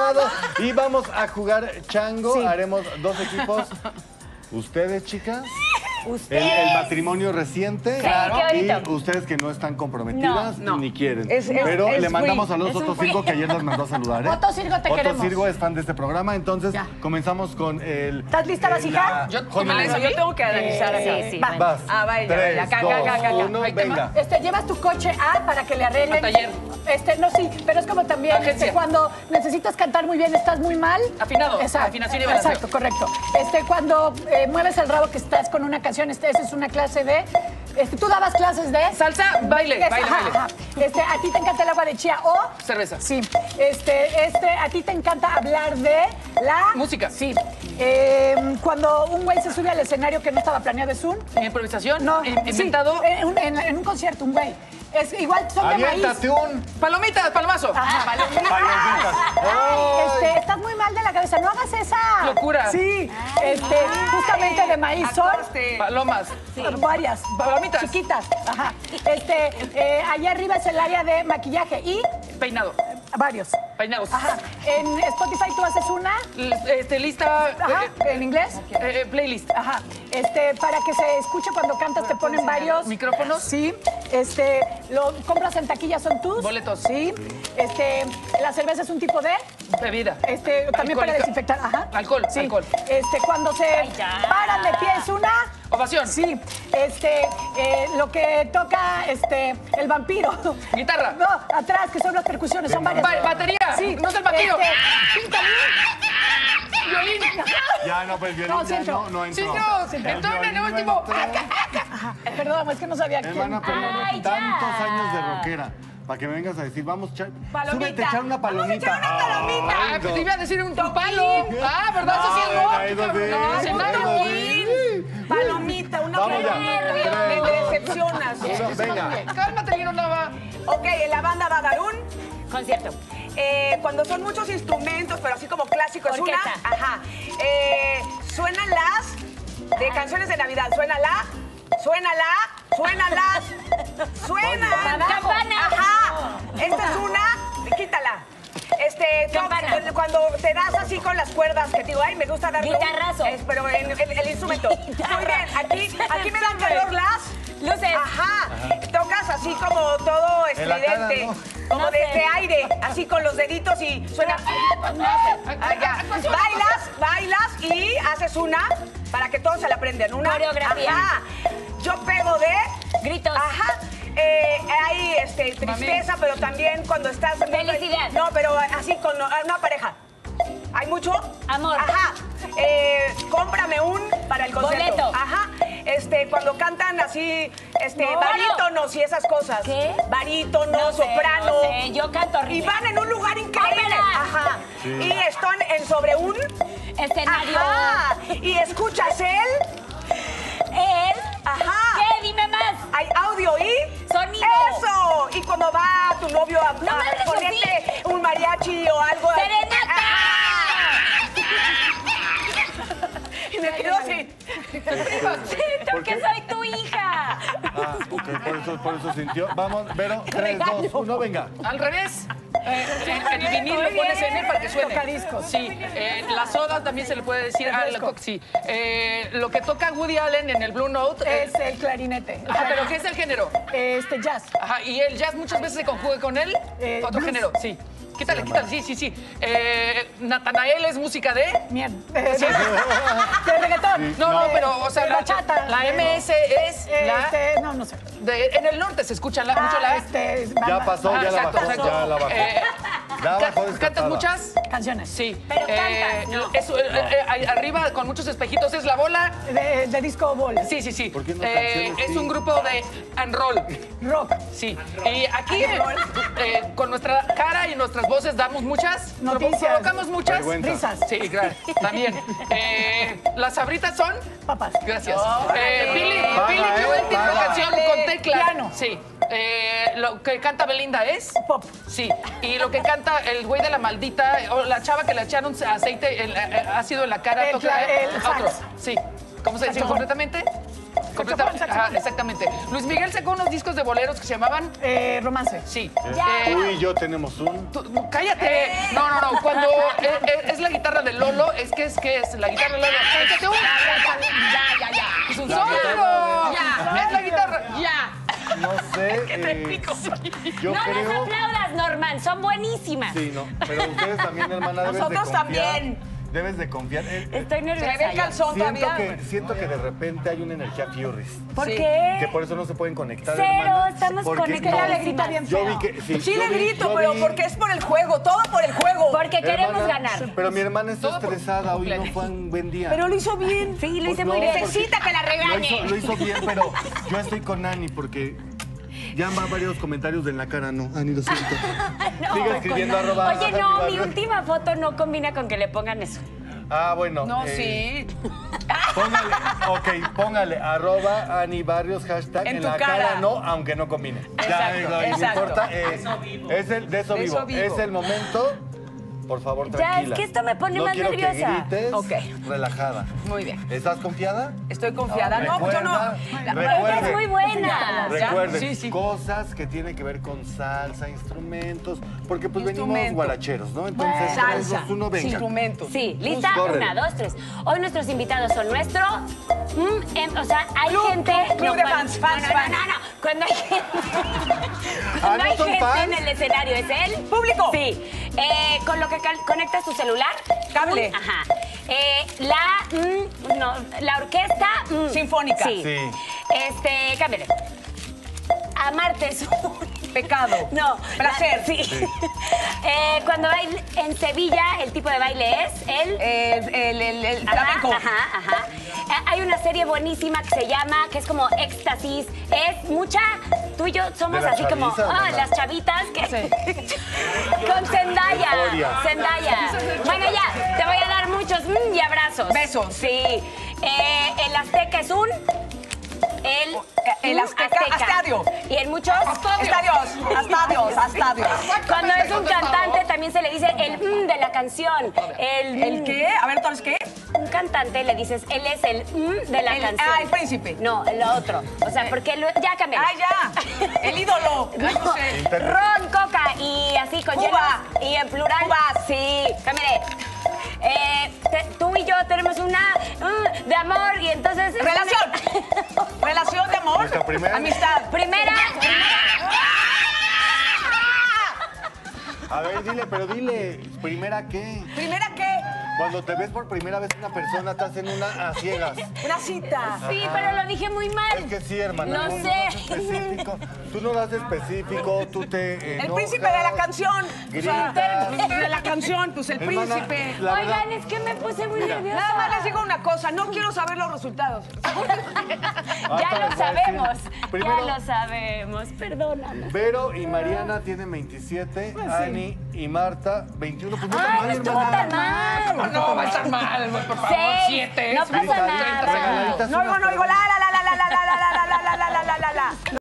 armado y vamos a jugar chango. Sí. Haremos 2 equipos. ¿Ustedes, chicas? Ustedes. El matrimonio reciente. Claro. qué Y bonito. ustedes que no están comprometidas No. ni quieren. Pero le mandamos a los Es un otros free. 5 que ayer las mandó a saludar. ¿eh? Otto Sirgo, te queremos. Otto Sirgo es fan de este programa, entonces Ya. comenzamos con el... ¿Estás lista, vasija? Yo tengo que analizar Sí, acá. sí. Va. Vas. Ah, vaya, 3, vaya. Acá, 2, acá, acá, acá. 1, Ahí te venga. Llevas tu coche para que le arreglen. Al taller. No, sí, pero es como también Agencia. cuando necesitas cantar muy bien, estás muy mal. Afinado, Exacto. afinación y balanceo. Exacto, correcto. Cuando mueves el rabo que estás con una canción, esa es una clase de... tú dabas clases de... Salsa, baile, Ajá, baile, baile. ajá. A ti te encanta el agua de chía o... Cerveza. Sí. A ti te encanta hablar de la... Música. Sí. Cuando un güey se sube al escenario que no estaba planeado, ¿es un? Improvisación, No. inventado. Sí, en un concierto, un güey. Igual son de maíz. Aviéntate un... Palomitas, palomazo. Ajá. Palomitas. Ay, estás muy mal de la cabeza, no hagas esa. Locura. Sí, justamente de maíz son Palomas. varias. Palomitas. Chiquitas. Ajá. Allá arriba es el área de maquillaje y Peinado. varios. Peinados. Ajá. En Spotify tú haces una. Lista. Ajá. ¿En inglés? Playlist. Ajá. Para que se escuche cuando cantas te ponen varios Micrófonos. Sí. Lo compras en taquilla, son tus. Boletos. Sí. La cerveza es un tipo de. Bebida. También para Alcohólica. desinfectar. Ajá. Alcohol, Sí. alcohol. Cuando se ya. paran de pie es una. Ovación. Sí. Lo que toca el vampiro. Guitarra. No, atrás, que son las percusiones, son varias. Batería. Sí. No es el vaquero. Violín. Ya, no, pues violín No, sí ya entró. no entró. Sí, entró en el último. Ajá. Perdón, es que no sabía quién. Hermana, pero Ay, ya. tantos años de rockera. Para que me vengas a decir, vamos, Palomita. súbete a echar una palomita. Ah, pues te iba a decir un palo. Ah, ¿verdad? Eso sí es rock. No, se mata un toquín. Palomita, una Vamos ya. nervio. Tres, Me dos, decepcionas. Venga. Cálmate, Lino Nava. Ok, la banda va a dar un... Concierto. Cuando son muchos instrumentos, pero así como clásico, es una... Orquesta. Ajá. Suenan las... De canciones de Navidad. Suena la... Campana. Ajá. Esta es una... Quítala. Campana. Cuando te das así con las cuerdas, que te digo, ay, me gusta darle Guitarrazo. pero en el instrumento. Muy bien, aquí me dan calor las... Luces. Ajá. Tocas así como todo En la cara, estridente. ¿no? Como No de sé. aire, así con los deditos y suena. Ya. Bailas y haces una para que todos se la aprendan. Una. Coreografía. Ajá. Yo pego de. Gritos. Ajá. Hay tristeza, pero también cuando estás. Felicidad. No, pero así con una pareja. ¿Hay mucho? Amor. Ajá. Cómprame un para el concierto. Boleto. Ajá. Cuando cantan así, No. barítonos y esas cosas. ¿Qué? Barítono, No sé, soprano. no sé, yo canto Y horrible. van en un lugar increíble. Ópera. Ajá. Y están sobre un Escenario. Ajá. Y escuchas él. Él. Ajá. ¿Qué? Dime más. Hay audio y Sonido. Eso. Y cuando va tu novio a me hables ponerte un mariachi o algo. Serenata. Y me quedo así. Siento que soy tu hija. Ah, ok, por eso sintió. Vamos, Vero, 3, 2, 1, venga. Al revés. El vinil lo pones en él para que suene. Tocadiscos. Sí. La soda también se le puede decir. Sí. Lo que toca Woody Allen en el Blue Note. Es el clarinete. Ajá, pero ¿qué es el género? Jazz. Ajá, y el jazz muchas veces se conjuga con él. Otro blues. género, sí. Quítale, sí. Natanael es música de... Mierda. De reggaetón. No, pero, o sea, De bachata. la MS es la... No sé. En el norte se escucha mucho la... Ya pasó, ya la exacto, bajó, exacto. ya la bajó. Ya bajó ¿Cantas descartada. muchas? Canciones. Sí. Pero cantas, ¿no? Arriba, con muchos espejitos, es la bola. De disco ball. Sí. ¿Por qué no canciones? Es Sí. un grupo de and roll. Rock. Sí. Y aquí, con nuestra cara y nuestras voces, damos muchas Noticias. provocamos muchas Vergüenza. Risas. Sí, claro. También. Las sabritas son. Papas. Gracias. Billy Paga, Joel tiene una paga. canción con teclas. Piano. Sí. Lo que canta Belinda es. Pop. Sí. Y lo que canta el güey de la maldita, o la chava que le echaron aceite, ácido en la cara, El otro. sax. Sí. ¿Cómo se dice Saxofón. completamente? Completamente. Saxofón. Ajá, exactamente. Luis Miguel sacó unos discos de boleros que se llamaban. Romance. Sí. Tú y yo tenemos un... Cállate. No. Cuando la guitarra de Lolo, es la guitarra de Lolo. Échate una. Ya. Es un solo. Ya. Es la guitarra. Ya. No sé. Yo No las creo. aplaudas, Norman, son buenísimas. Sí, no. Pero ustedes también, hermana, debes de Nosotros confiar. también. Debes de confiar. Estoy Se nerviosa. le ve el ya. calzón todavía. Siento que de repente hay una energía Furries. ¿Por Sí. qué? Que por eso no se pueden conectar. Cero, hermana, estamos porque conectadas. no. Le grita bien Yo feo. vi que. Sí yo le vi- grito, yo pero vi- porque es por el juego, todo por el juego. Porque queremos Hermana, ganar. Pero mi hermana está estresada. Hoy no fue un buen día. Pero lo hizo bien. Sí, lo hice Pues muy no, bien. porque Necesita que la regañe. Lo hizo bien, pero yo estoy con Ani porque ya van varios comentarios de en la cara. No, Ani, lo siento. No, Sigue escribiendo con- arroba Oye, Ani no, mi Barrios. última foto no combina con que le pongan eso. Ah, bueno. No, sí. Póngale arroba Ani Barrios, hashtag En en tu la cara. cara no, aunque no combine. Exacto, no exacto. importa. Es el de eso De vivo. eso vivo. Es el momento. Por favor, Ya, tranquila. es que esto me pone no más quiero nerviosa. Que grites, Ok. relajada. Muy bien. ¿Estás confiada? Estoy confiada. No, pues yo no. Ella es muy buena. Recuerden, Sí, sí. cosas que tienen que ver con salsa, instrumentos, porque pues venimos Instrumentos. guaracheros, ¿no? Entonces, Salsa. todos uno venga. Instrumentos. Sí, lista, Córrele. 1, 2, 3. Hoy nuestros invitados son nuestro. O sea, hay Club, gente. club de fans, fans, no, fans. no. Cuando hay gente. Cuando ¿no hay son gente fans? en el escenario, ¿es él? Público. Sí. Con lo que conectas tu celular. Cable. Ajá. La orquesta. Sinfónica. Sí. Sí. Cámbiale. Amarte es un Pecado. No. Placer. Sí. Cuando baile en Sevilla, el tipo de baile es El flamenco. Ajá. Hay una serie buenísima que se llama, que es como éxtasis. Es mucha. Tú y yo somos ¿De la así como chaviza, verdad? las chavitas que. Con Zendaya. Euforia. Zendaya. Bueno, ya, te voy a dar muchos y abrazos. Besos. Sí. El Azteca es un. El Azteca, Estadio. Y en muchos. Estadios. Cuando es un cantante también se le dice el de la canción. ¿El qué? A ver, ¿entonces qué? Un cantante le dices, él es el de la canción. El príncipe. No, el otro. O sea, porque ya cambié. Ah, ya. El ídolo. Ay, no sé. Ron, coca y así con Uva. hielos. Y en plural. Uvas. Sí, cámbiale. Tú y yo tenemos una de amor y entonces... Relación. Relación de amor. Nuestra primera. Amistad. Primera. A ver, dile, ¿primera qué? ¿Primera qué? Cuando te ves por primera vez una persona, te hacen una a ciegas. Una cita. Sí, pero lo dije muy mal. Es que sí, hermana. Lo no sé. das específico. Tú no das específico, tú te El enojas, príncipe de la canción. O sea, gritas. de la canción, pues el Hermana, príncipe. la verdad- Oigan, es que me puse muy nerviosa. Nada más les digo una cosa, no quiero saber los resultados. Ya Ahorita lo les voy a decir. sabemos. Primero- Ya lo sabemos. Perdóname. Vero y Mariana tienen 27, Ani y Marta 21. Pues no tan Ay, mal, no estuvo hermana. tan mal. No, va a estar mal, por favor. 6. 7. No pasa nada. Regaladitas No unas oigo, para- la.